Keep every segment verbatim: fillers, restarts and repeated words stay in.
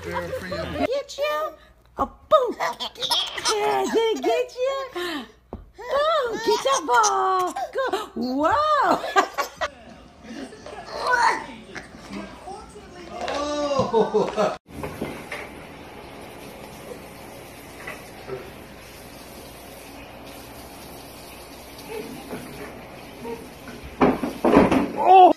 there for you. Get you? Oh, boom! Yeah, did it get you? Boom! Get that ball! Go! Wow! Oh! Oh!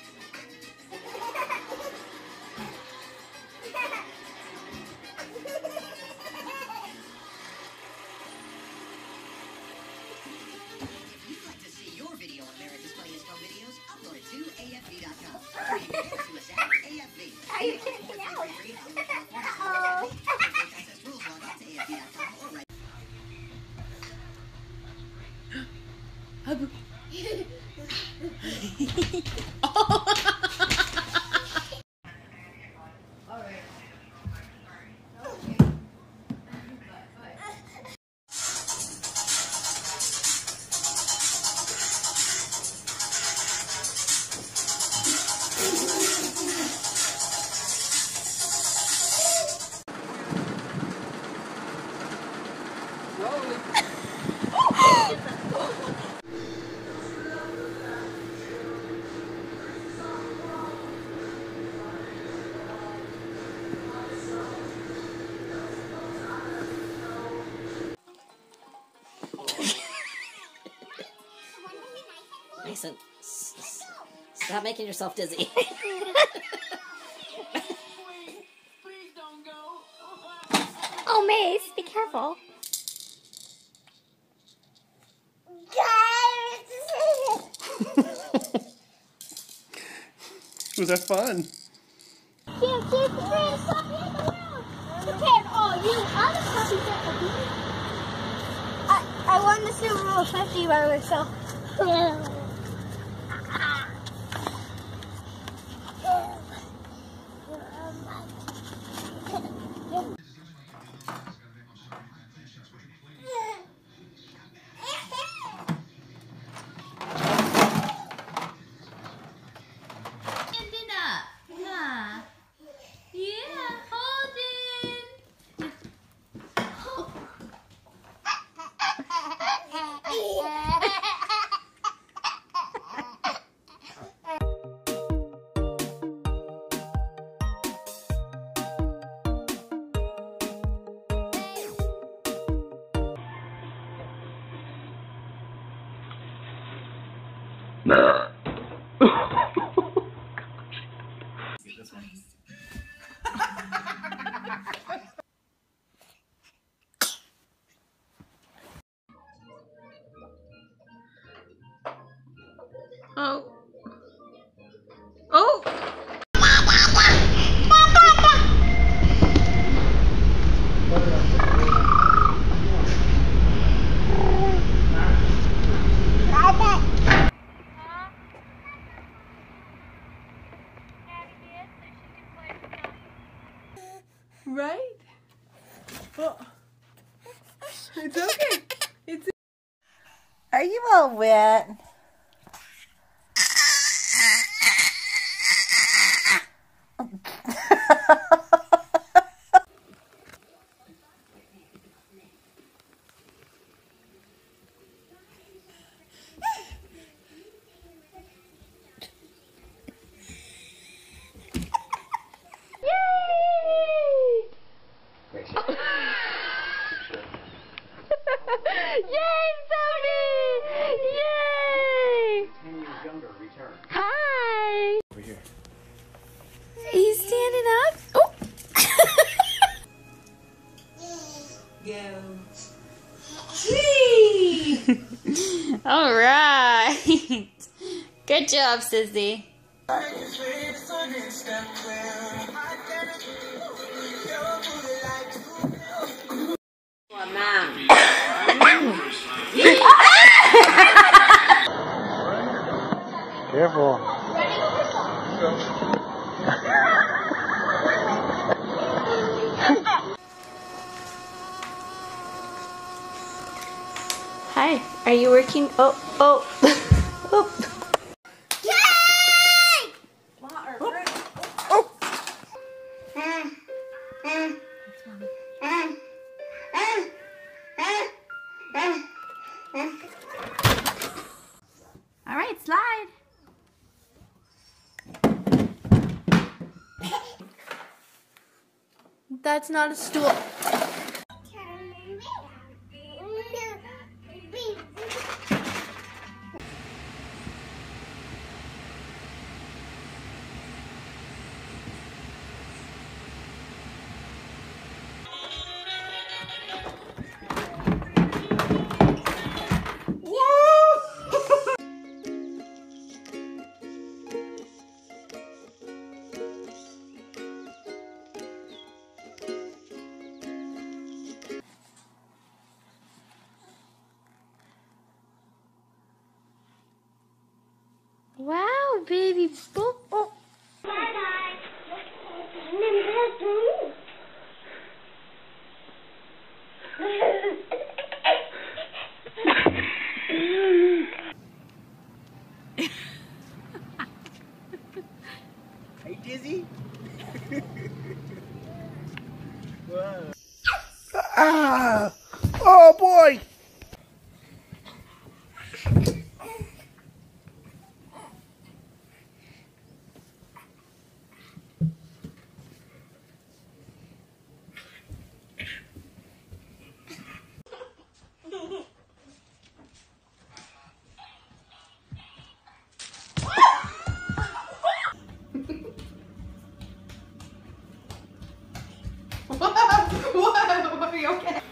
Mason, stop making yourself dizzy. Oh, Mace, be careful. Was that fun? Yeah, keep the train, stop being around. Prepare all you other puppies that will be. I, I won the Super Bowl fifty by myself. Yeah. Nah. Oh. Oh! Right? Oh. It's okay. It's. Are you all wet? Yay, Sony! Yay! Hi! Over here. He's standing up? Oh! Go. All right. Good job, Sissy. Careful. Hi, are you working? Oh, oh, oh. Yay! Oh. Oh. that's not a stool. Wow, baby boop. Oh. Hey, Dizzy. Wow. Ah! Oh boy! What? What? Are you okay?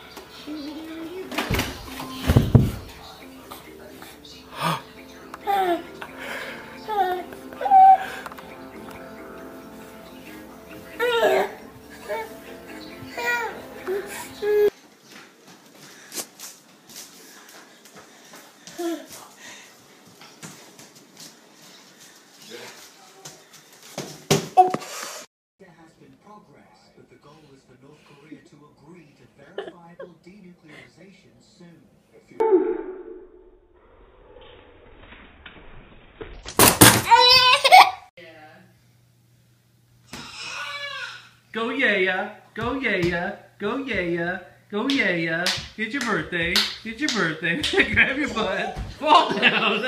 There has been progress, but the goal is for North Korea to agree to verifiable denuclearization soon. Go yeah, go yeah, go yeah, go yeah. It's your birthday. It's your birthday. Grab your butt. Fall down.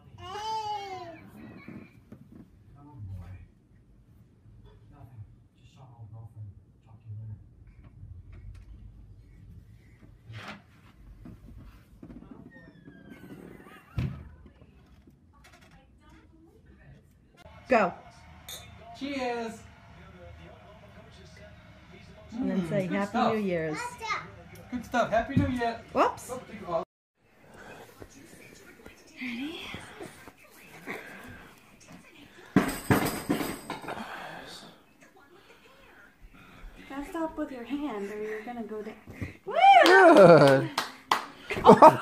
Go. Cheers. And then say Happy stuff. New Year's. Good stuff. Happy New Year. Whoops. Ready? Gotta stop with your hand or you're gonna go down. Good. Oh,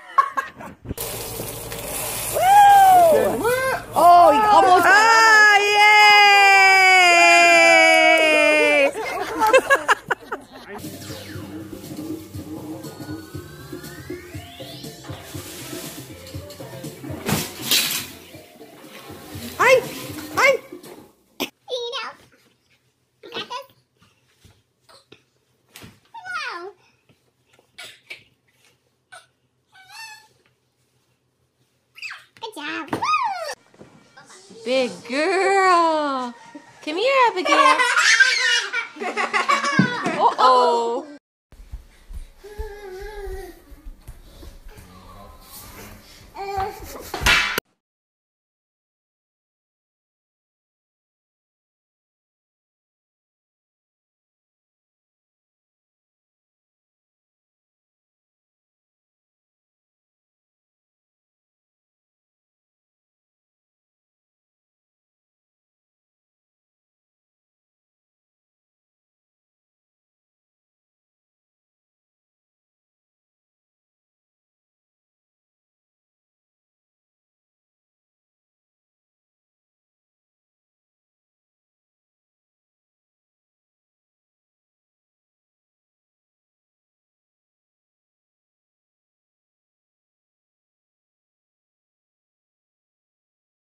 oh he almost. Ah, yay! Hi! Hi! Good job. Big girl. Come here, Abigail. Uh-oh.